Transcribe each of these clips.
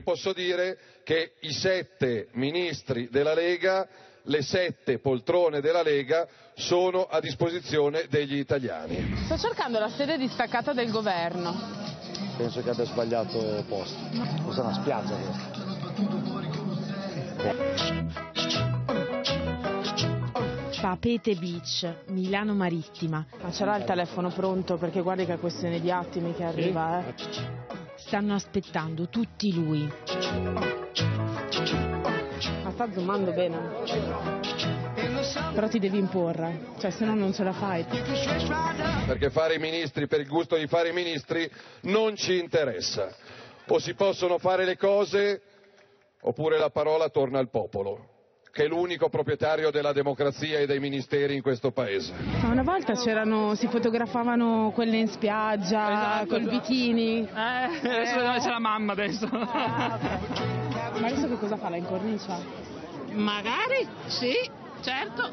posso dire che i 7 ministri della Lega, le 7 poltrone della Lega sono a disposizione degli italiani. Sto cercando la sede distaccata del governo. Penso che abbia sbagliato posto. Questa è una spiaggia questa. Papeete Beach, Milano Marittima. Ma ce l'ha il telefono pronto? Perché guardi che è questione di attimi che arriva, Stanno aspettando tutti lui. Ma sta zoomando bene. Però ti devi imporre, cioè se no non ce la fai. Perché fare i ministri per il gusto di fare i ministri non ci interessa. O si possono fare le cose oppure la parola torna al popolo, che è l'unico proprietario della democrazia e dei ministeri in questo paese. Ma una volta si fotografavano quelle in spiaggia, col bikini. Adesso dove c'è la mamma adesso. Ma adesso che cosa fa, la incornicia? Magari, sì, certo.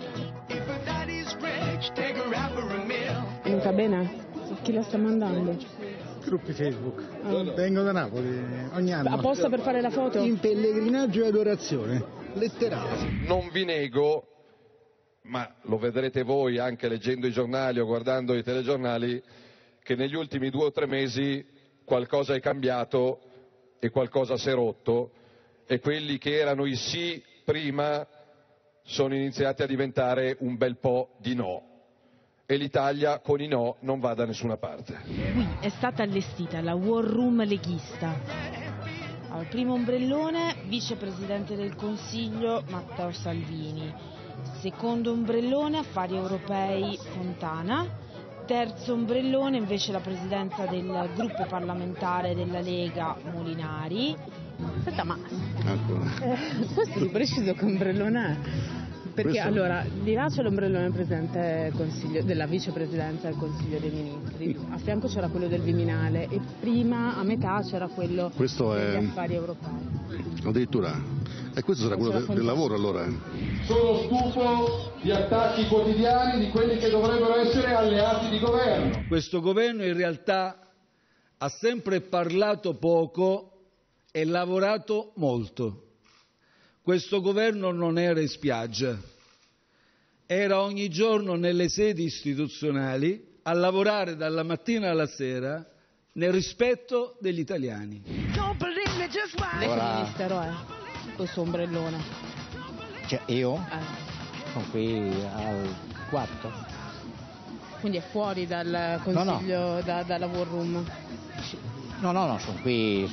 È venuta bene? Chi la sta mandando? Gruppi Facebook. Vengo da Napoli ogni anno. Apposta per fare la foto? In pellegrinaggio e adorazione, letterale. Non vi nego, ma lo vedrete voi anche leggendo i giornali o guardando i telegiornali, che negli ultimi 2 o 3 mesi qualcosa è cambiato e qualcosa si è rotto, e quelli che erano i sì prima sono iniziati a diventare un bel po' di no. E l'Italia con i no non va da nessuna parte. Qui è stata allestita la War Room leghista. Al primo ombrellone, vicepresidente del Consiglio Matteo Salvini. Secondo ombrellone, affari europei Fontana. Terzo ombrellone invece la presidenza del gruppo parlamentare della Lega Molinari. Aspetta, ma questo di preciso che ombrellone è? Perché allora, di là c'è l'ombrellone presente della vicepresidenza del Consiglio dei Ministri, a fianco c'era quello del Viminale e prima a metà c'era quello degli affari europei. Addirittura. E questo sarà quello del lavoro allora? Sono stufo di attacchi quotidiani di quelli che dovrebbero essere alleati di governo. Questo governo in realtà ha sempre parlato poco e lavorato molto. Questo governo non era in spiaggia, era ogni giorno nelle sedi istituzionali a lavorare dalla mattina alla sera nel rispetto degli italiani. Lei che ministero è? Questo ombrellone? Cioè io? Sono qui al 4. Quindi è fuori dal Consiglio, no. dalla War Room? No, sono qui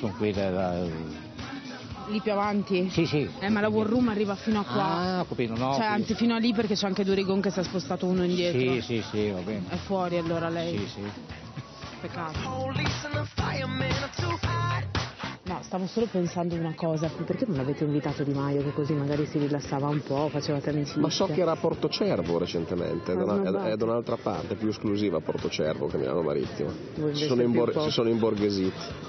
Lì più avanti? Sì. Ma la War Room arriva fino a qua. Ah, ho capito, no. Cioè, anzi, fino a lì perché c'è anche Durigon che si è spostato uno indietro. Sì, va bene. È fuori allora lei? Sì. Peccato. No, stavo solo pensando una cosa, perché non avete invitato Di Maio che così magari si rilassava un po', facevate amicizia? Ma so che era a Portocervo recentemente, è da un'altra parte, più esclusiva a Portocervo che Milano Marittima. Si sono imborghesiti.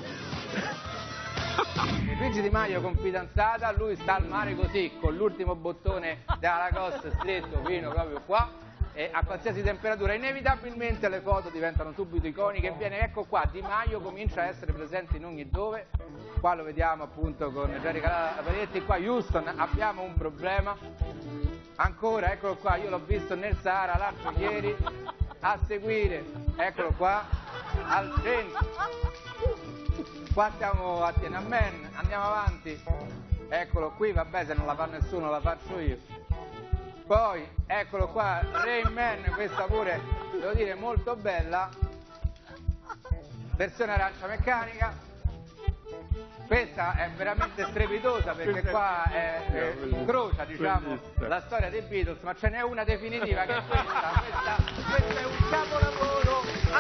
Luigi Di Maio con fidanzata, lui sta al mare così, con l'ultimo bottone della Lacoste stretto fino proprio qua, e a qualsiasi temperatura inevitabilmente le foto diventano subito iconiche. Ecco qua, Di Maio comincia a essere presente in ogni dove. Qua lo vediamo appunto con Jerry Calaparetti, qua Houston abbiamo un problema, ancora eccolo qua, io l'ho visto nel Sahara l'altro ieri, a seguire, eccolo qua, al centro, qua siamo a Tiananmen, andiamo avanti, eccolo qui, vabbè se non la fa nessuno la faccio io, poi eccolo qua, Rain Man, questa pure devo dire molto bella, versione arancia meccanica. Questa è veramente strepitosa perché qua incrocia diciamo la storia dei Beatles, ma ce n'è una definitiva che è questa è un capolavoro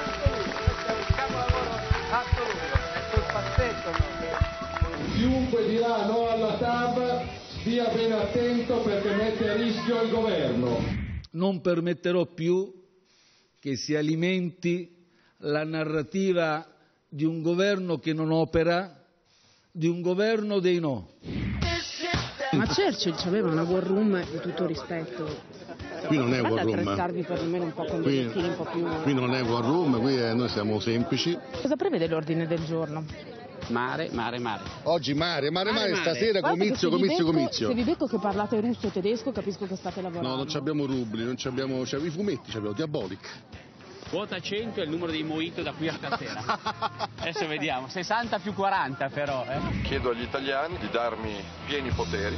assoluto, è sul passetto. No? Chiunque dirà no alla TAV stia ben attento perché mette a rischio il governo. Non permetterò più che si alimenti la narrativa di un governo che non opera, di un governo dei no. Ma Churchill aveva una War Room di tutto rispetto. Qui non è War Room. Attrezzarvi perlomeno un po' con dei un po' più. Qui non è War Room, qui noi siamo semplici. Cosa prevede l'ordine del giorno? Mare. Oggi mare, stasera Guarda, comizio. Se vi becco che parlate russo o tedesco capisco che state lavorando. No, non abbiamo rubli, non abbiamo i fumetti, abbiamo Diabolic. Quota 100 è il numero dei mojito da qui a stasera. Adesso vediamo, 60 più 40 però. Chiedo agli italiani di darmi pieni poteri.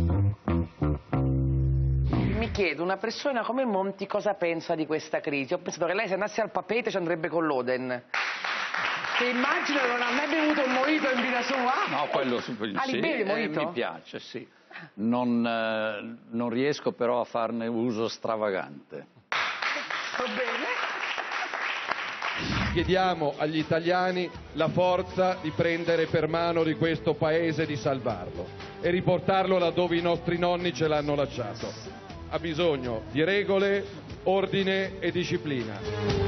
Mi chiedo, una persona come Monti cosa pensa di questa crisi? Ho pensato che lei se andasse al Papete ci andrebbe con l'Oden. Che immagino non ha mai bevuto un mojito in vita sua? No, quello sì, li bevi mojito? Mi piace, sì. Non riesco però a farne uso stravagante. Va bene. Chiediamo agli italiani la forza di prendere per mano di questo paese e di salvarlo e riportarlo laddove i nostri nonni ce l'hanno lasciato. Ha bisogno di regole, ordine e disciplina.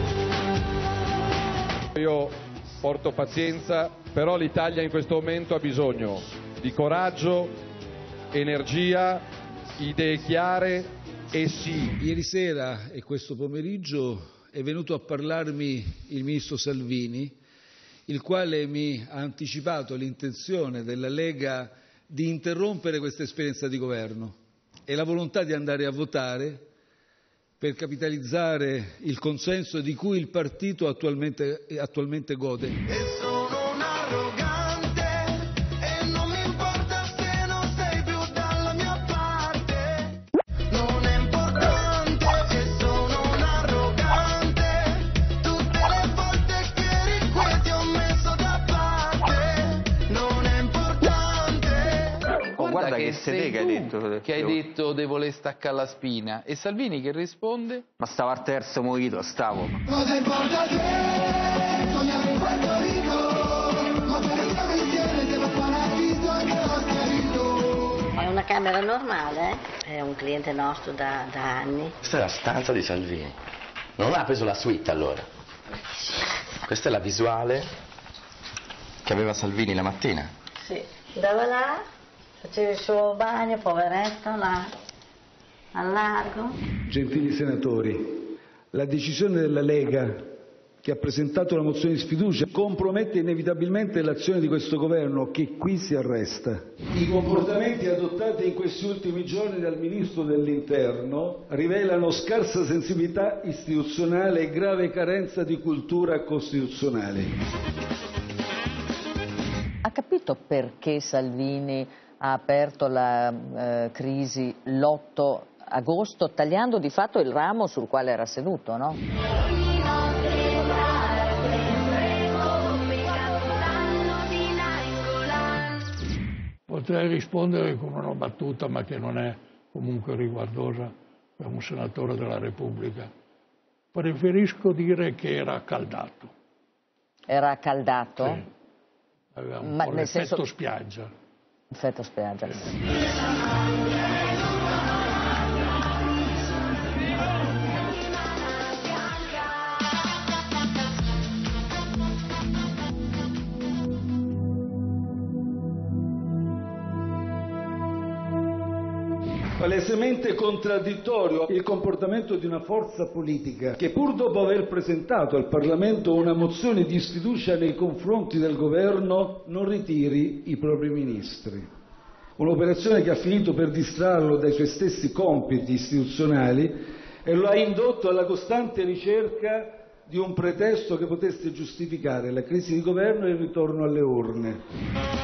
Io porto pazienza, però l'Italia in questo momento ha bisogno di coraggio, energia, idee chiare e sì. Ieri sera e questo pomeriggio è venuto a parlarmi il ministro Salvini, il quale mi ha anticipato l'intenzione della Lega di interrompere questa esperienza di governo e la volontà di andare a votare per capitalizzare il consenso di cui il partito attualmente gode. E sono un arrogante e non mi importa se non sei più dalla mia parte. Non è importante che sono un arrogante, tutte le volte che eri qui ti ho messo da parte. Non è importante. Guarda che sei tu che hai detto devo le staccare la spina e Salvini che risponde? Ma stavo al terzo mojito, stavo. Cosa importa te? Sognare in Puerto Rico, ma per stare insieme devo paradiso e me l'ho chiarito. È una camera normale, è un cliente nostro da anni. Questa è la stanza di Salvini. Non ha preso la suite allora. Questa è la visuale che aveva Salvini la mattina. Sì, andava là, faceva il suo bagno, poveretto, là, al largo. Gentili senatori, la decisione della Lega che ha presentato la mozione di sfiducia compromette inevitabilmente l'azione di questo governo che qui si arresta. I comportamenti adottati in questi ultimi giorni dal Ministro dell'Interno rivelano scarsa sensibilità istituzionale e grave carenza di cultura costituzionale. Ha capito perché Salvini ha aperto la crisi l'8 agosto, tagliando di fatto il ramo sul quale era seduto, no? Potrei rispondere con una battuta, ma che non è comunque riguardosa per un senatore della Repubblica. Preferisco dire che era accaldato. Era accaldato? Sì. Aveva un po' l'effetto spiaggia. Effetto spiaggia. Palesemente contraddittorio il comportamento di una forza politica che, pur dopo aver presentato al Parlamento una mozione di sfiducia nei confronti del governo, non ritiri i propri ministri. Un'operazione che ha finito per distrarlo dai suoi stessi compiti istituzionali e lo ha indotto alla costante ricerca di un pretesto che potesse giustificare la crisi di governo e il ritorno alle urne.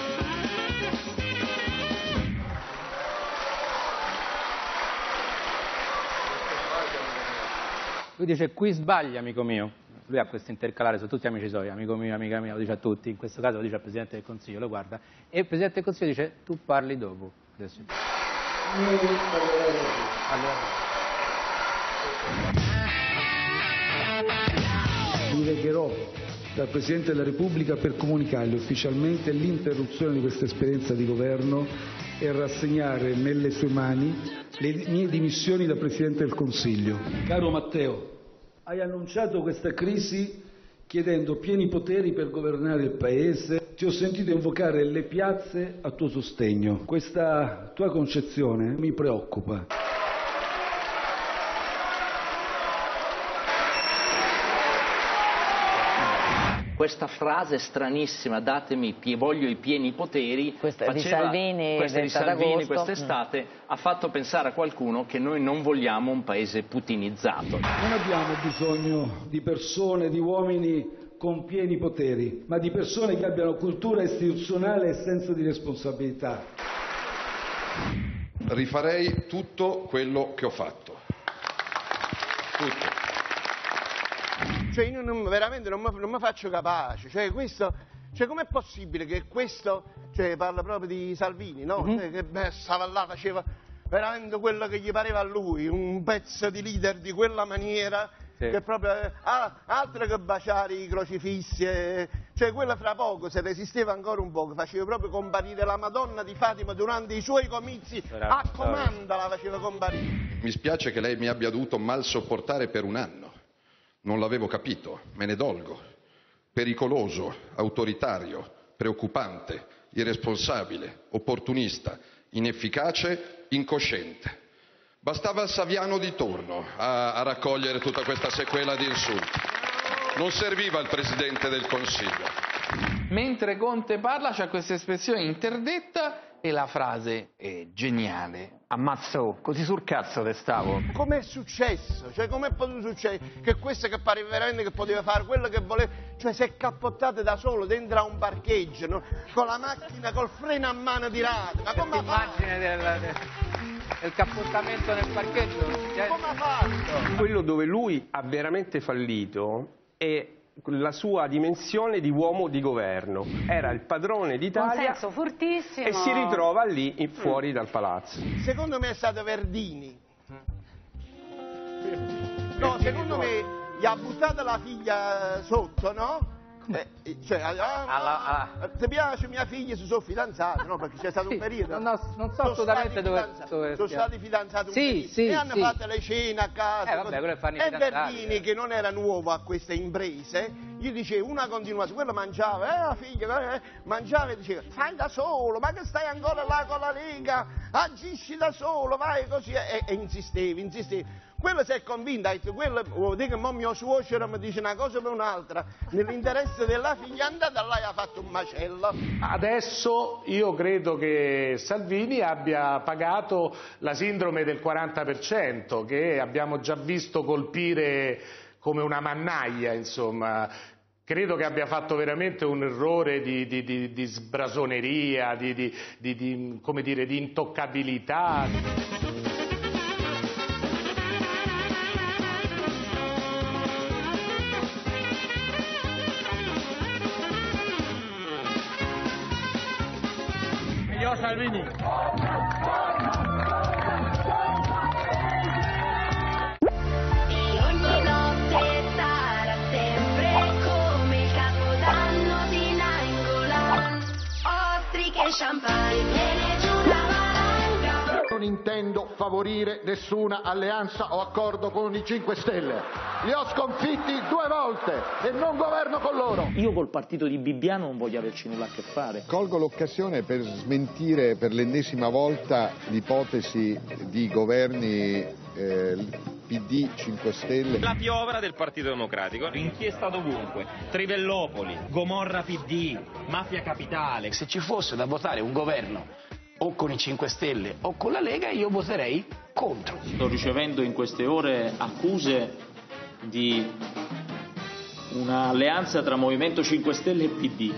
Lui dice qui sbaglia, amico mio. Lui ha questo intercalare su tutti gli amici suoi, amico mio, amica mia, lo dice a tutti, in questo caso lo dice al Presidente del Consiglio, lo guarda, e il Presidente del Consiglio dice tu parli dopo. Adesso. Mi legherò dal Presidente della Repubblica per comunicargli ufficialmente l'interruzione di questa esperienza di governo e rassegnare nelle sue mani le mie dimissioni da Presidente del Consiglio. Caro Matteo, hai annunciato questa crisi chiedendo pieni poteri per governare il Paese. Ti ho sentito invocare le piazze a tuo sostegno. Questa tua concezione mi preoccupa. questa frase stranissima, voglio i pieni poteri, questa di Salvini quest'estate, ha fatto pensare a qualcuno che noi non vogliamo un paese putinizzato. Non abbiamo bisogno di persone, di uomini con pieni poteri, ma di persone che abbiano cultura istituzionale e senso di responsabilità. Rifarei tutto quello che ho fatto. Tutto. Cioè io veramente non mi faccio capace, cioè com'è possibile che questo, cioè parla proprio di Salvini, no? Che stava là, faceva veramente quello che gli pareva a lui, un pezzo di leader di quella maniera, che proprio, altro che baciare i crocifissi, cioè quella fra poco, se resisteva ancora un poco, faceva proprio comparire la Madonna di Fatima durante i suoi comizi, a comanda la faceva comparire. Mi spiace che lei mi abbia dovuto mal sopportare per un anno. Non l'avevo capito, me ne dolgo. Pericoloso, autoritario, preoccupante, irresponsabile, opportunista, inefficace, incosciente. Bastava il Saviano di turno a raccogliere tutta questa sequela di insulti. Non serviva il Presidente del Consiglio. Mentre Conte parla c'è questa espressione interdetta e la frase è geniale. Ammazzo, così sul cazzo te stavo. Com'è successo? Cioè com'è potuto succedere che questo che pareva veramente che poteva fare quello che voleva, cioè si è cappottate da solo dentro a un parcheggio, no? Con la macchina, col freno a mano tirato. Ma come ha fatto? L'immagine del cappottamento nel parcheggio. Come ha fatto? Quello dove lui ha veramente fallito è la sua dimensione di uomo di governo. Era il padrone d'Italia. Un senso fortissimo. E si ritrova lì fuori dal palazzo. Secondo me è stato Verdini. No, secondo me gli ha buttato la figlia sotto, no? Ti piace mia figlia, si sono fidanzati, no? Perché c'è stato un periodo. Non so assolutamente dove sono stati fidanzati un periodo. E hanno fatto le cene a casa. E Verdini, che non era nuovo a queste imprese, gli diceva una continuazione, quello mangiava, la figlia mangiava e diceva fai da solo, ma che stai ancora là con la Lega, agisci da solo, vai così, e insistevi. Quello si è convinto, ha detto, quello vuol dire che mo mio suocero mi dice una cosa per un'altra, nell'interesse della figlia è andata là e ha fatto un macello. Adesso io credo che Salvini abbia pagato la sindrome del 40%, che abbiamo già visto colpire come una mannaia, insomma. Credo che abbia fatto veramente un errore di sbrasoneria, come dire, di intoccabilità. Salvini. E ogni notte sarà sempre come il capodanno di Nainggolan. Ostriche, champagne, viene giù la valanga. Non intendo favorire nessuna alleanza o accordo con i 5 Stelle. Li ho sconfitti 2 volte e non governo con loro. Io col partito di Bibbiano non voglio averci nulla a che fare. Colgo l'occasione per smentire per l'ennesima volta l'ipotesi di governi PD 5 Stelle. La piovra del Partito Democratico, inchiesta dovunque, Trivellopoli, Gomorra PD, Mafia Capitale. Se ci fosse da votare un governo o con i 5 Stelle o con la Lega, io voterei contro. Sto ricevendo in queste ore accuse di un'alleanza tra Movimento 5 Stelle e PD.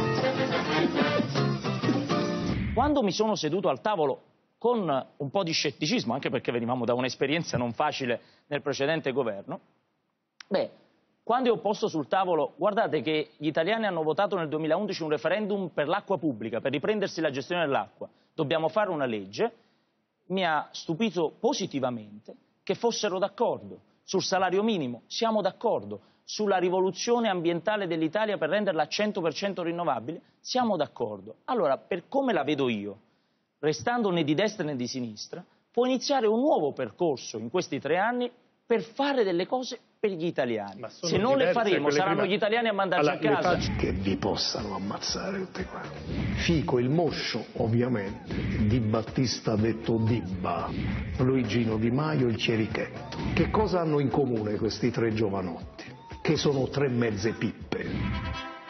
Quando mi sono seduto al tavolo con un po' di scetticismo, anche perché venivamo da un'esperienza non facile nel precedente governo, quando ho posto sul tavolo, guardate che gli italiani hanno votato nel 2011 un referendum per l'acqua pubblica, per riprendersi la gestione dell'acqua, dobbiamo fare una legge, mi ha stupito positivamente che fossero d'accordo. Sul salario minimo siamo d'accordo, sulla rivoluzione ambientale dell'Italia per renderla 100% rinnovabile siamo d'accordo. Allora, per come la vedo io, restando né di destra né di sinistra, può iniziare un nuovo percorso in questi 3 anni per fare delle cose per gli italiani. Se non le faremo saranno gli italiani a mandarci a casa. Che vi possano ammazzare tutti quanti. Fico il moscio, ovviamente, Di Battista detto Dibba, Luigino Di Maio il Cerichetto. Che cosa hanno in comune questi 3 giovanotti? Che sono 3 mezze pippe.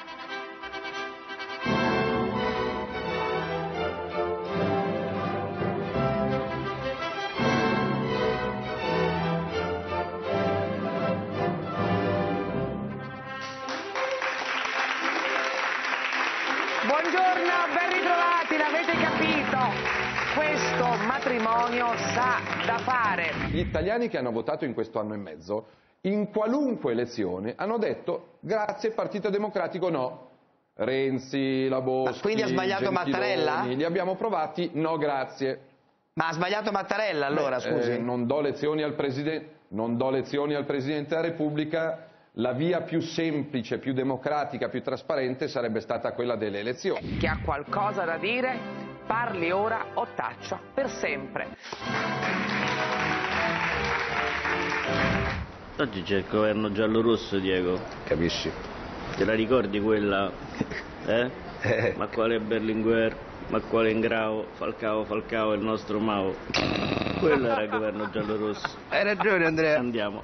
questo matrimonio sa da fare. Gli italiani che hanno votato in questo anno e mezzo, in qualunque elezione, hanno detto grazie Partito Democratico no. Renzi, la Boschi, quindi ha sbagliato Gentiloni, Mattarella? Li abbiamo provati, no grazie. Ma ha sbagliato Mattarella allora, scusi? Non do lezioni al Presidente della Repubblica. La via più semplice, più democratica, più trasparente sarebbe stata quella delle elezioni. Chi ha qualcosa da dire, parli ora o taccia per sempre. Oggi c'è il governo giallo-rosso, Diego. Capisci? Te la ricordi quella? Ma quale Berlinguer? Ma quale Ingrao? Falcao è il nostro Mao. Quello era il governo giallo-rosso. Hai ragione, Andrea. Andiamo.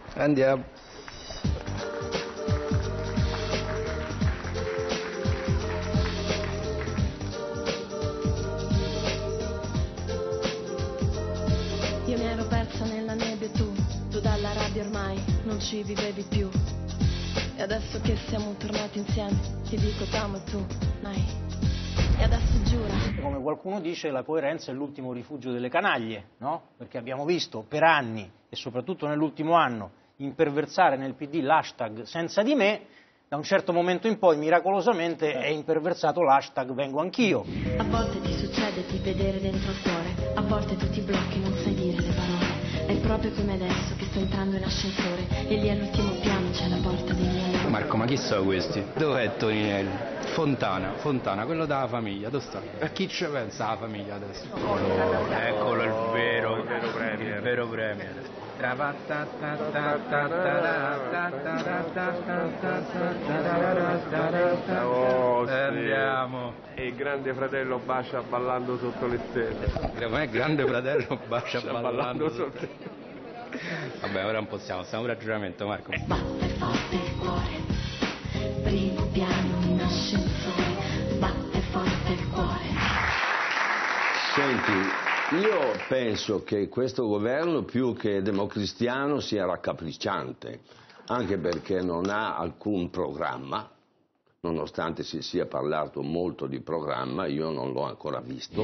Io mi ero persa nella nebbia e tu dalla rabbia ormai non ci vivevi più. E adesso che siamo tornati insieme, ti dico t'amo tu, mai. E adesso giura. Come qualcuno dice, la coerenza è l'ultimo rifugio delle canaglie, no? Perché abbiamo visto per anni, e soprattutto nell'ultimo anno, imperversare nel PD l'hashtag senza di me. Da un certo momento in poi, miracolosamente, è imperversato l'hashtag vengo anch'io. A volte ti succede di vedere dentro il cuore, a volte tu ti blocchi, non sai dire le parole. È proprio come adesso che sto entrando in ascensore e lì all'ultimo piano c'è la porta dei miei amori. Marco, ma chi sono questi? Dov'è Toninelli? Fontana, quello della famiglia, dove sta? A chi ci pensa la famiglia adesso? Eccolo il vero premier. Oh, sì. Andiamo. E il grande fratello bacia ballando sotto le stelle. Ma il grande fratello bacia ballando sotto le stelle. Vabbè, ora non possiamo, stiamo un ragionamento, Marco. Batte forte il cuore, primo piano in ascensore, batte forte il cuore. Senti, io penso che questo governo più che democristiano sia raccapricciante, anche perché non ha alcun programma, nonostante si sia parlato molto di programma, io non l'ho ancora visto.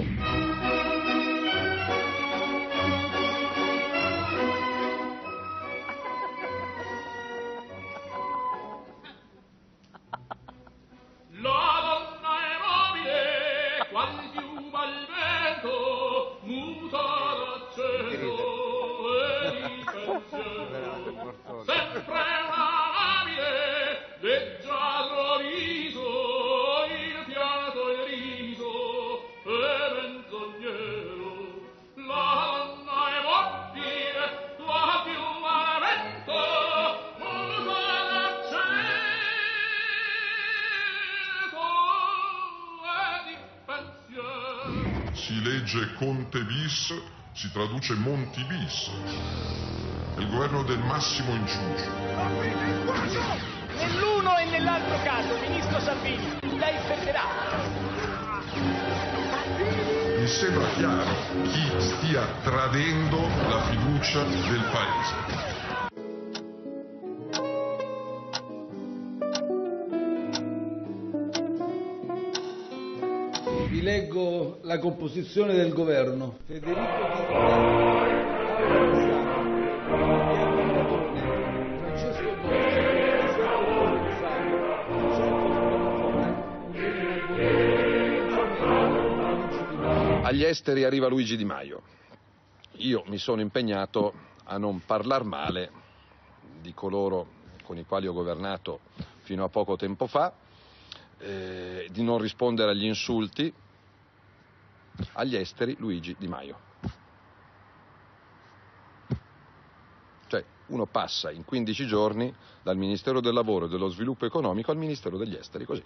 Si legge Conte bis, si traduce Monti bis. È il governo del massimo inciucio. Nell'uno e nell'altro caso, ministro Salvini, lei perderà. Mi sembra chiaro chi stia tradendo la fiducia del Paese. Vi leggo la composizione del governo. Agli esteri arriva Luigi Di Maio. Io mi sono impegnato a non parlar male di coloro con i quali ho governato fino a poco tempo fa, di non rispondere agli insulti. Agli esteri Luigi Di Maio. Cioè uno passa in 15 giorni dal Ministero del Lavoro e dello Sviluppo Economico al Ministero degli Esteri, così,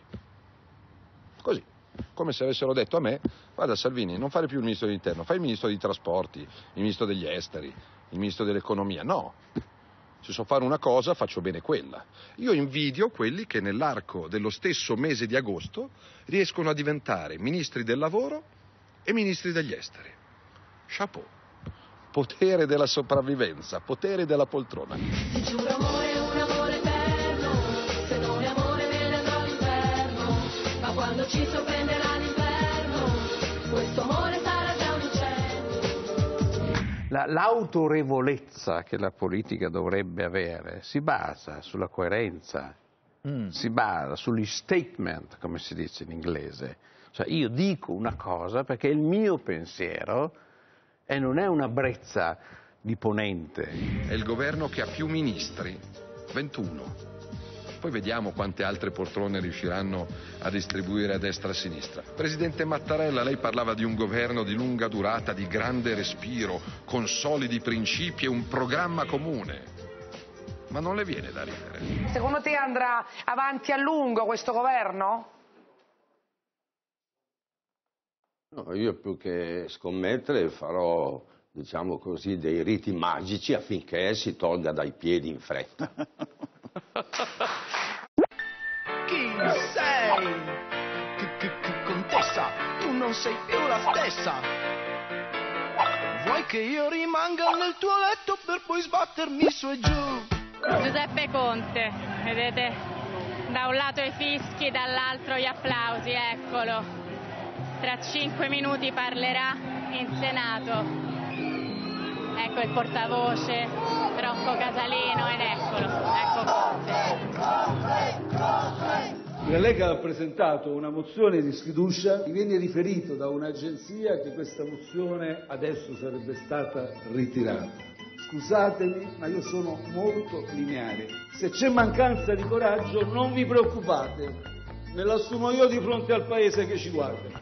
come se avessero detto a me: guarda Salvini, non fare più il Ministro dell'Interno, fai il Ministro dei Trasporti, il Ministro degli Esteri, il Ministro dell'Economia. No, se so fare una cosa faccio bene quella. Io invidio quelli che nell'arco dello stesso mese di agosto riescono a diventare Ministri del Lavoro e Ministri degli Esteri. Chapeau. Potere della sopravvivenza, potere della poltrona. Ti giuro amore, un amore eterno, se non è amore me ne andrò all'inferno, ma quando ci sorprenderà l'inverno, questo amore sarà già un uccello. L'autorevolezza che la politica dovrebbe avere si basa sulla coerenza, si basa sugli statement, come si dice in inglese. Cioè io dico una cosa perché è il mio pensiero e non è una brezza di ponente. È il governo che ha più ministri, 21. Poi vediamo quante altre poltrone riusciranno a distribuire a destra e a sinistra. Presidente Mattarella, lei parlava di un governo di lunga durata, di grande respiro, con solidi principi e un programma comune. Ma non le viene da ridere? Secondo te andrà avanti a lungo questo governo? No, io più che scommettere farò, diciamo così, dei riti magici affinché si tolga dai piedi in fretta. Chi sei? Contessa, tu non sei più la stessa. Vuoi che io rimanga nel tuo letto per poi sbattermi su e giù? Giuseppe Conte, vedete? Da un lato i fischi, dall'altro gli applausi, eccolo. Tra 5 minuti parlerà in Senato. Ecco il portavoce, Rocco Casalino, ed eccolo, ecco Conte. La Lega ha presentato una mozione di sfiducia, mi viene riferito da un'agenzia che questa mozione adesso sarebbe stata ritirata. Scusatemi, ma io sono molto lineare. Se c'è mancanza di coraggio non vi preoccupate, me l'assumo io di fronte al Paese che ci guarda.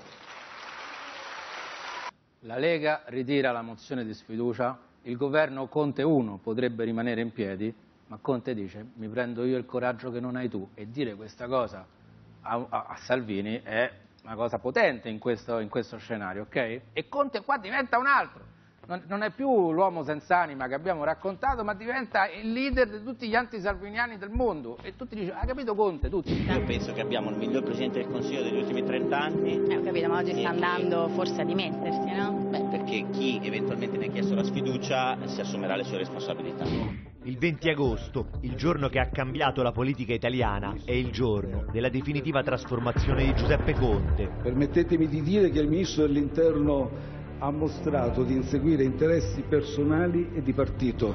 La Lega ritira la mozione di sfiducia, il governo Conte 1 potrebbe rimanere in piedi, ma Conte dice mi prendo io il coraggio che non hai tu, e dire questa cosa a Salvini è una cosa potente in questo scenario, ok? E Conte qua diventa un altro, non è più l'uomo senza anima che abbiamo raccontato, ma diventa il leader di tutti gli antisalviniani del mondo, e tutti dicono, hai capito Conte, tutti. Io penso che abbiamo il miglior Presidente del Consiglio degli ultimi 30 anni. Ho capito, ma oggi sta andando forse a dimettersi, no? Beh, perché chi eventualmente ne ha chiesto la sfiducia si assumerà le sue responsabilità. Il 20 agosto, il giorno che ha cambiato la politica italiana, è il giorno della definitiva trasformazione di Giuseppe Conte. Permettetemi di dire che il Ministro dell'Interno ha mostrato di inseguire interessi personali e di partito.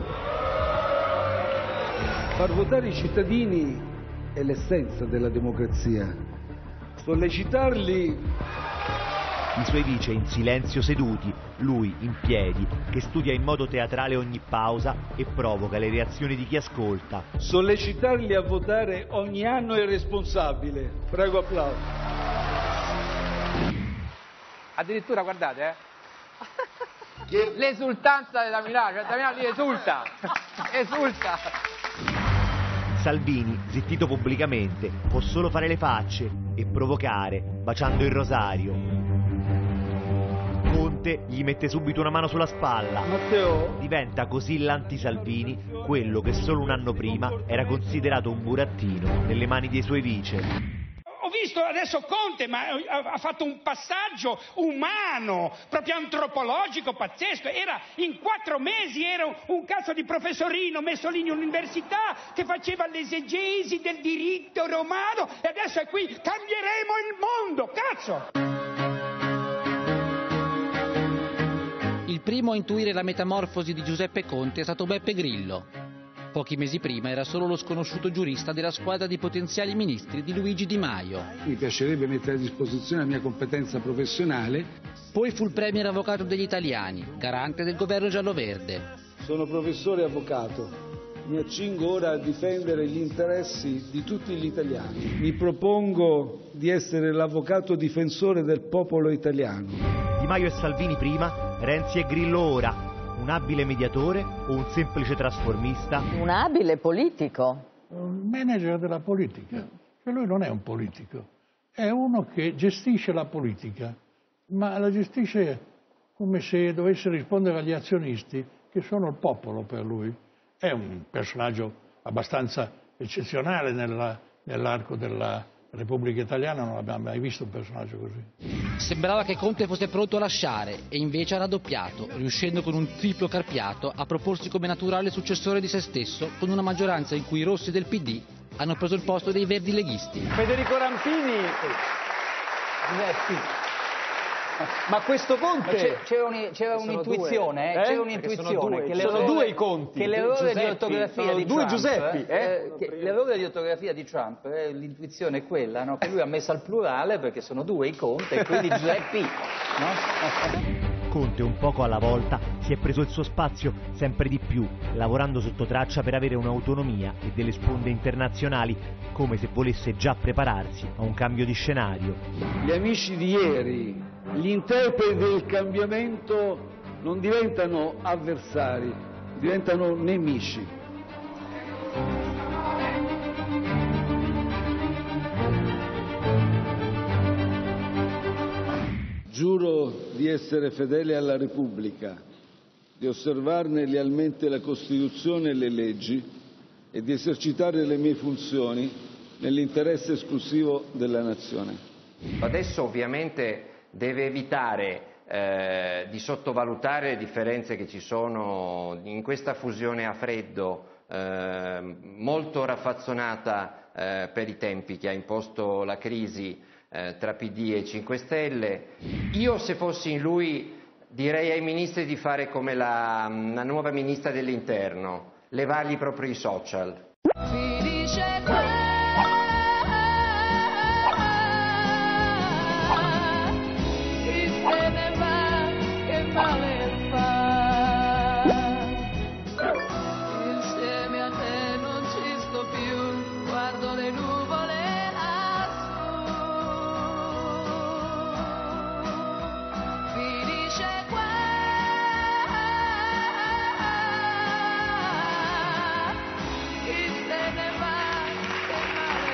Far votare i cittadini è l'essenza della democrazia. Sollecitarli... I suoi vice in silenzio seduti, lui in piedi, che studia in modo teatrale ogni pausa e provoca le reazioni di chi ascolta. Sollecitarli a votare ogni anno è irresponsabile. Prego, applauso. Addirittura, guardate, l'esultanza della Milano, cioè da Milano lì esulta. Salvini, zittito pubblicamente, può solo fare le facce e provocare, baciando il rosario. Conte gli mette subito una mano sulla spalla. Matteo. Diventa così l'anti-Salvini, quello che solo un anno prima era considerato un burattino nelle mani dei suoi vice. Ho visto adesso Conte, ma ha fatto un passaggio umano, proprio antropologico, pazzesco. In 4 mesi era un cazzo di professorino messo lì in università che faceva l'esegesi del diritto romano, e adesso è qui, cambieremo il mondo, cazzo! Il primo a intuire la metamorfosi di Giuseppe Conte è stato Beppe Grillo. Pochi mesi prima era solo lo sconosciuto giurista della squadra di potenziali ministri di Luigi Di Maio. Mi piacerebbe mettere a disposizione la mia competenza professionale. Poi fu il premier avvocato degli italiani, garante del governo giallo-verde. Sono professore e avvocato. Mi accingo ora a difendere gli interessi di tutti gli italiani. Mi propongo di essere l'avvocato difensore del popolo italiano. Di Maio e Salvini prima, Renzi e Grillo ora. Un abile mediatore o un semplice trasformista? Un abile politico. Un manager della politica. Cioè lui non è un politico, è uno che gestisce la politica, ma la gestisce come se dovesse rispondere agli azionisti, che sono il popolo per lui. È un personaggio abbastanza eccezionale nell'arco della Repubblica Italiana, non abbiamo mai visto un personaggio così. Sembrava che Conte fosse pronto a lasciare, e invece ha raddoppiato, riuscendo con un triplo carpiato a proporsi come naturale successore di se stesso, con una maggioranza in cui i rossi del PD hanno preso il posto dei verdi leghisti. Federico Rampini. Ma questo Conte... C'era un'intuizione, c'è un'intuizione che sono due i Conti. Che l'errore di ortografia di Trump... Giuseppi, l'errore di ortografia di Trump, l'intuizione è quella, no? Che lui ha messo al plurale perché sono due i Conte e quindi Giuseppi, no? Conte, un poco alla volta, si è preso il suo spazio sempre di più, lavorando sotto traccia per avere un'autonomia e delle sponde internazionali, come se volesse già prepararsi a un cambio di scenario. Gli amici di ieri, gli interpreti del cambiamento non diventano avversari, diventano nemici. Giuro di essere fedele alla Repubblica, di osservarne lealmente la Costituzione e le leggi e di esercitare le mie funzioni nell'interesse esclusivo della Nazione. Adesso ovviamente deve evitare di sottovalutare le differenze che ci sono in questa fusione a freddo molto raffazzonata per i tempi che ha imposto la crisi tra PD e 5 Stelle. Io, se fossi in lui, direi ai ministri di fare come la nuova ministra dell'Interno, levargli proprio i social. Finisce qua, chi se ne va, che male fa, insieme a te non ci sto più, guardo le nuvole lassù, finisce qua, chi se ne va, che male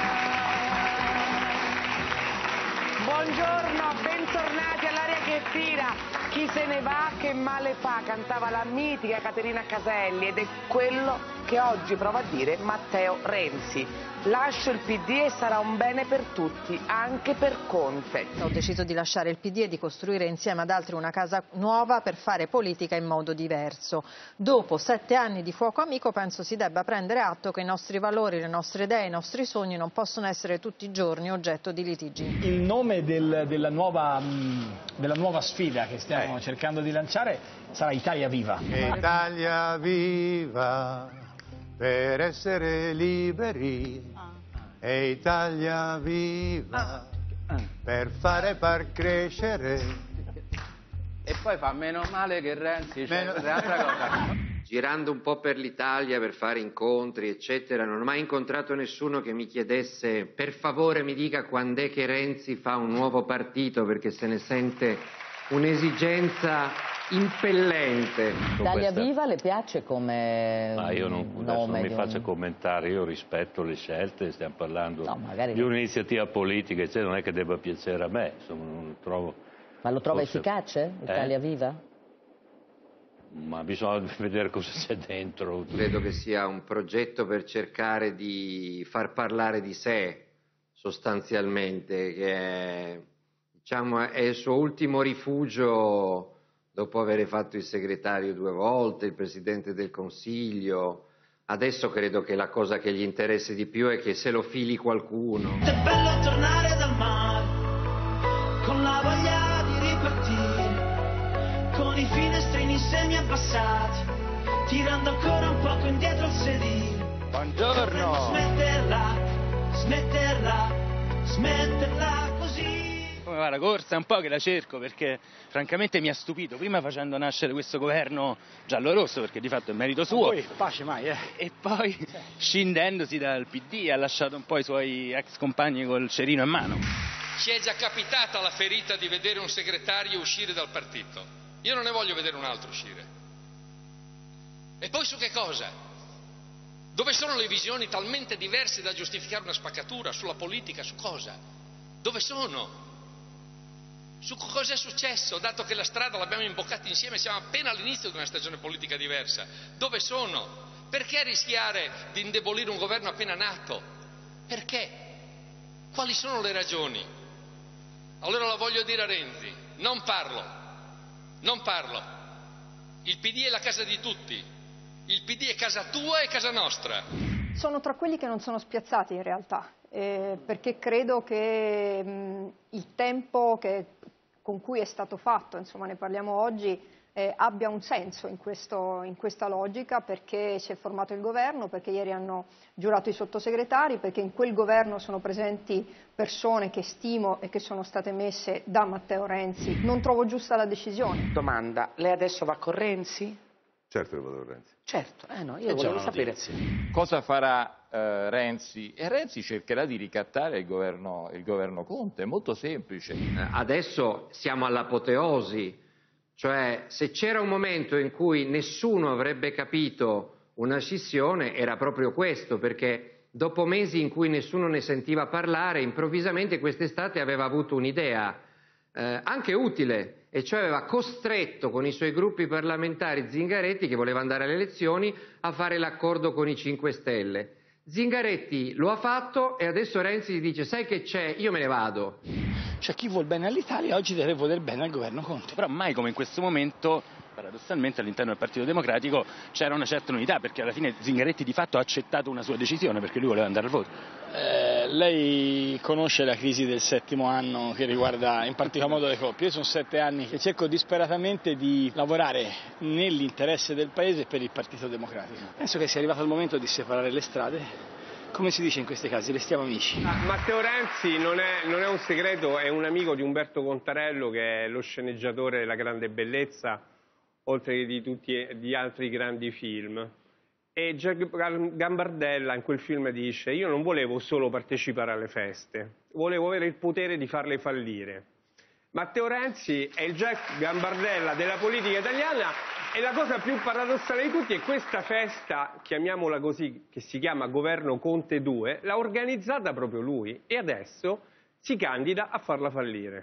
fa. Buongiorno, bentornati all'Aria che tira. Chi se ne va che male fa, cantava la mitica Caterina Caselli ed è quello che oggi prova a dire Matteo Renzi. Lascio il PD e sarà un bene per tutti, anche per Conte. Ho deciso di lasciare il PD e di costruire insieme ad altri una casa nuova per fare politica in modo diverso. Dopo 7 anni di fuoco amico penso si debba prendere atto che i nostri valori, le nostre idee, i nostri sogni non possono essere tutti i giorni oggetto di litigi. Il nome della nuova sfida che stiamo cercando di lanciare sarà Italia Viva. Italia Viva, per essere liberi. E Italia Viva, per far crescere. E poi fa meno male che Renzi c'è un'altra cosa. Girando un po' per l'Italia per fare incontri eccetera, non ho mai incontrato nessuno che mi chiedesse per favore mi dica quando è che Renzi fa un nuovo partito, perché se ne sente un'esigenza impellente. Italia Viva le piace come Ma io non mi faccio commentare, io rispetto le scelte, stiamo parlando di un'iniziativa politica, eccetera, non è che debba piacere a me, insomma, non trovo. Ma lo trova efficace, Italia Viva? Ma bisogna vedere cosa c'è dentro. Credo che sia un progetto per cercare di far parlare di sé, sostanzialmente, che è, diciamo, è il suo ultimo rifugio dopo aver fatto il segretario 2 volte, il Presidente del Consiglio. Adesso credo che la cosa che gli interessi di più è che se lo fili qualcuno. È bello tornare dal mare, con la voglia di ripartire, con i finestrini semi abbassati, tirando ancora un poco indietro il sedile. Buongiorno! Smetterla così. Come va la corsa? È un po' che la cerco perché francamente mi ha stupito, prima facendo nascere questo governo giallo-rosso, perché di fatto è merito suo, poi pace mai, e poi scindendosi dal PD ha lasciato un po' i suoi ex compagni col cerino in mano. Ci è già capitata la ferita di vedere un segretario uscire dal partito. Io non ne voglio vedere un altro uscire. E poi su che cosa? Dove sono le visioni talmente diverse da giustificare una spaccatura sulla politica? Su cosa? Dove sono? Su cosa è successo, dato che la strada l'abbiamo imboccata insieme, siamo appena all'inizio di una stagione politica diversa. Dove sono? Perché rischiare di indebolire un governo appena nato? Perché? Quali sono le ragioni? Allora la voglio dire a Renzi, non parlo. Il PD è la casa di tutti, il PD è casa tua e casa nostra. Sono tra quelli che non sono spiazzati in realtà, perché credo che il tempo che con cui è stato fatto, insomma ne parliamo oggi, abbia un senso in questa logica, perché si è formato il governo, perché ieri hanno giurato i sottosegretari, perché in quel governo sono presenti persone che stimo e che sono state messe da Matteo Renzi. Non trovo giusta la decisione. Domanda, lei adesso va con Renzi? Certo che vado con Renzi. Certo, no, io volevo sapere. Cosa farà Renzi? E Renzi cercherà di ricattare il governo Conte, è molto semplice. Adesso siamo all'apoteosi, cioè se c'era un momento in cui nessuno avrebbe capito una scissione era proprio questo, perché dopo mesi in cui nessuno ne sentiva parlare, improvvisamente quest'estate aveva avuto un'idea anche utile, e cioè aveva costretto con i suoi gruppi parlamentari Zingaretti, che voleva andare alle elezioni, a fare l'accordo con i 5 Stelle. Zingaretti lo ha fatto e adesso Renzi gli dice: sai che c'è, io me ne vado. Cioè chi vuol bene all'Italia oggi deve voler bene al governo Conte. Però mai come in questo momento, paradossalmente, all'interno del Partito Democratico c'era una certa unità, perché alla fine Zingaretti di fatto ha accettato una sua decisione perché lui voleva andare al voto. Lei conosce la crisi del 7° anno che riguarda in particolar modo le coppie. Io sono 7 anni che cerco disperatamente di lavorare nell'interesse del Paese e per il Partito Democratico. Penso che sia arrivato il momento di separare le strade. Come si dice in questi casi, restiamo amici. Matteo Renzi non è un segreto, è un amico di Umberto Contarello, che è lo sceneggiatore della Grande Bellezza, oltre che di altri grandi film. E Jack Gambardella in quel film dice: io non volevo solo partecipare alle feste, volevo avere il potere di farle fallire. Matteo Renzi è il Jack Gambardella della politica italiana, e la cosa più paradossale di tutti è questa festa, chiamiamola così, che si chiama Governo Conte 2, l'ha organizzata proprio lui e adesso si candida a farla fallire.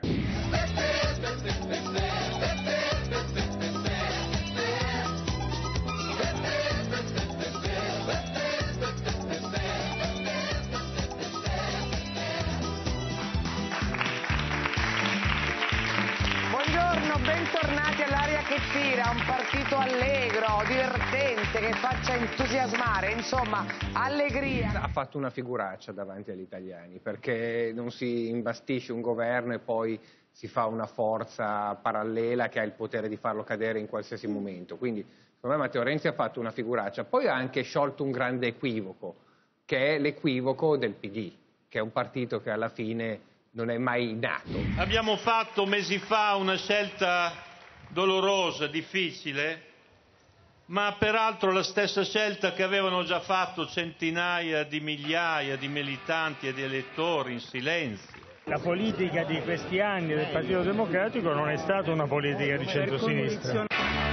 Bentornati all'Aria che tira, un partito allegro, divertente, che faccia entusiasmare, insomma, allegria. Ha fatto una figuraccia davanti agli italiani, perché non si imbastisce un governo e poi si fa una forza parallela che ha il potere di farlo cadere in qualsiasi momento. Quindi, secondo me, Matteo Renzi ha fatto una figuraccia. Poi ha anche sciolto un grande equivoco, che è l'equivoco del PD, che è un partito che alla fine non è mai nato. Abbiamo fatto mesi fa una scelta dolorosa, difficile, ma peraltro la stessa scelta che avevano già fatto centinaia di migliaia di militanti e di elettori in silenzio. La politica di questi anni del Partito Democratico non è stata una politica di centrosinistra.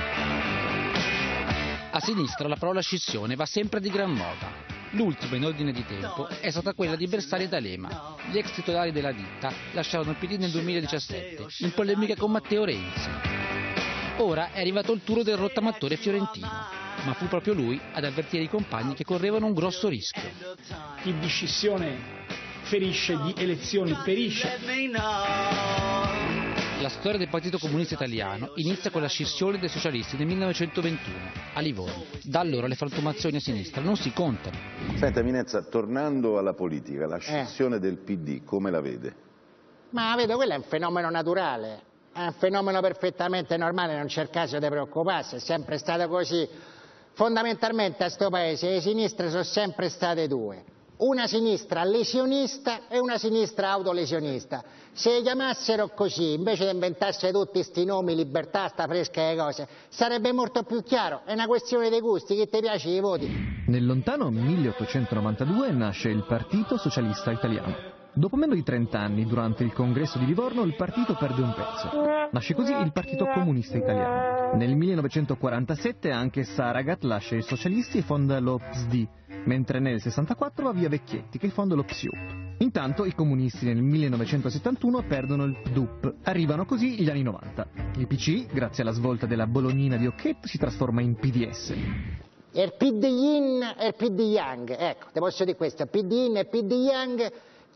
A sinistra la parola scissione va sempre di gran moda. L'ultima in ordine di tempo è stata quella di Bersani e D'Alema. Gli ex titolari della ditta lasciarono il PD nel 2017, in polemica con Matteo Renzi. Ora è arrivato il turno del rottamatore fiorentino, ma fu proprio lui ad avvertire i compagni che correvano un grosso rischio. Chi di scissione ferisce, di elezioni perisce. La storia del Partito Comunista Italiano inizia con la scissione dei socialisti nel 1921, a Livorno. Da allora le frantumazioni a sinistra non si contano. Senta Minezza, tornando alla politica, la scissione del PD, come la vede? Ma vedo, quello è un fenomeno naturale, è un fenomeno perfettamente normale, non c'è il caso di preoccuparsi, è sempre stato così. Fondamentalmente a sto paese le sinistre sono sempre state due. Una sinistra lesionista e una sinistra autolesionista. Se le chiamassero così, invece di inventarsi tutti sti nomi, libertà, sta fresca e cose, sarebbe molto più chiaro. È una questione dei gusti, chi ti piace i voti. Nel lontano 1892 nasce il Partito Socialista Italiano. Dopo meno di 30 anni, durante il congresso di Livorno, il partito perde un pezzo. Nasce così il Partito Comunista Italiano. Nel 1947 anche Saragat lascia i socialisti e fonda lo PSD, mentre nel 64 va via Vecchietti che fonda lo PSIU. Intanto i comunisti nel 1971 perdono il PDUP. Arrivano così gli anni 90. Il PC, grazie alla svolta della Bolognina di Occhetto, si trasforma in PDS. Il PD Yin e il PD Yang, ecco, ti posso dire questo, il PD Yin e il PD Yang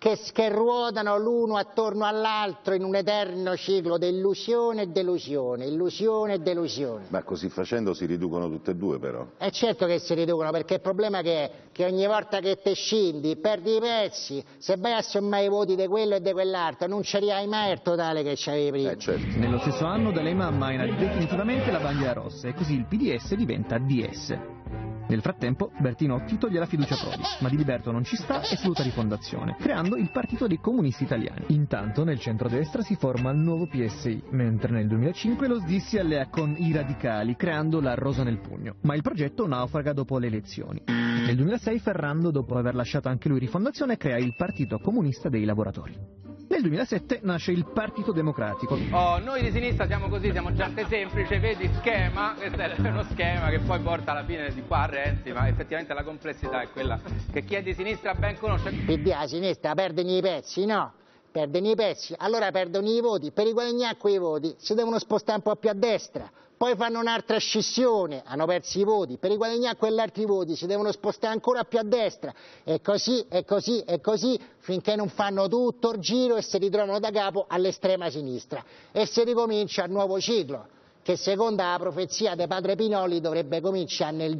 che ruotano l'uno attorno all'altro in un eterno ciclo di illusione e delusione, illusione e delusione. Ma così facendo si riducono tutte e due però. È certo che si riducono, perché il problema è che ogni volta che te scendi perdi i pezzi, se vai a sommare i voti di quello e di quell'altro non ci arrivai mai al totale che c'avevi prima. Certo. Nello stesso anno D'Alema ammaina definitivamente la bandiera rossa e così il PDS diventa DS. Nel frattempo Bertinotti toglie la fiducia a Prodi, ma Di Liberto non ci sta e saluta Rifondazione, creando il Partito dei Comunisti Italiani. Intanto nel centrodestra si forma il nuovo PSI, mentre nel 2005 lo SD si allea con i radicali, creando la Rosa nel Pugno. Ma il progetto naufraga dopo le elezioni. Nel 2006 Ferrando, dopo aver lasciato anche lui Rifondazione, crea il Partito Comunista dei Lavoratori. Nel 2007 nasce il Partito Democratico. Oh, noi di sinistra siamo così, siamo gente semplice, vedi, schema, questo è uno schema che poi porta alla fine di qua a Renzi, ma effettivamente la complessità è quella che chi è di sinistra ben conosce. PD a sinistra perdono i pezzi, no? Perdono i pezzi, allora perdono i voti, per riguadagnare quei voti si devono spostare un po' più a destra. Poi fanno un'altra scissione, hanno perso i voti, per riguadagnare quell'altri voti si devono spostare ancora più a destra, e così, e così, e così, finché non fanno tutto il giro e si ritrovano da capo all'estrema sinistra. E si ricomincia il nuovo ciclo, che secondo la profezia di Padre Pinoli dovrebbe cominciare nel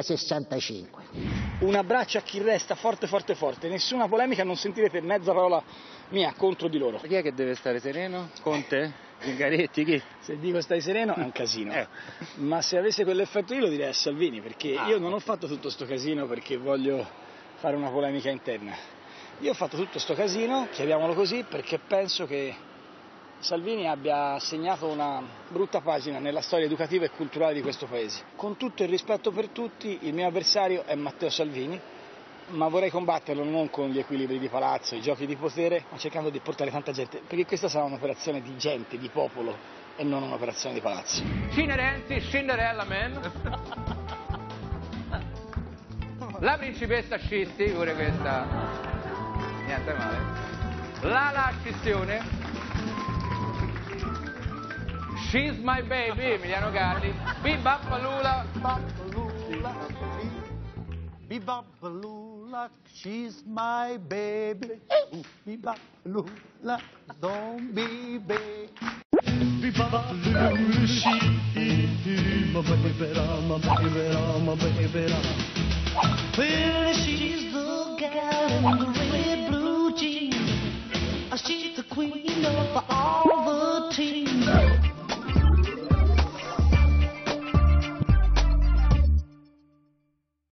2065. Un abbraccio a chi resta forte, forte, forte, nessuna polemica, non sentirete mezza parola mia contro di loro. Chi è che deve stare sereno? Conte? Zingaretti, chi? Se dico stai sereno è un casino, ma se avesse quell'effetto io lo direi a Salvini, perché io non ho fatto tutto sto casino perché voglio fare una polemica interna. Io ho fatto tutto sto casino, chiamiamolo così, perché penso che Salvini abbia segnato una brutta pagina nella storia educativa e culturale di questo paese. Con tutto il rispetto per tutti, il mio avversario è Matteo Salvini, ma vorrei combatterlo non con gli equilibri di palazzo, i giochi di potere, ma cercando di portare tanta gente, perché questa sarà un'operazione di gente, di popolo, e non un'operazione di palazzo. Cine Renzi, Cinderella Man. La principessa Scisti, pure questa, niente male. La scissione. She's my baby, Emiliano Galli. Bibapalula. Bibapalula, she's my baby. Bibapalula, don't be big. Bibapalula, she's my baby, my baby. Well, she's the gal in the red blue jeans. She's the queen of all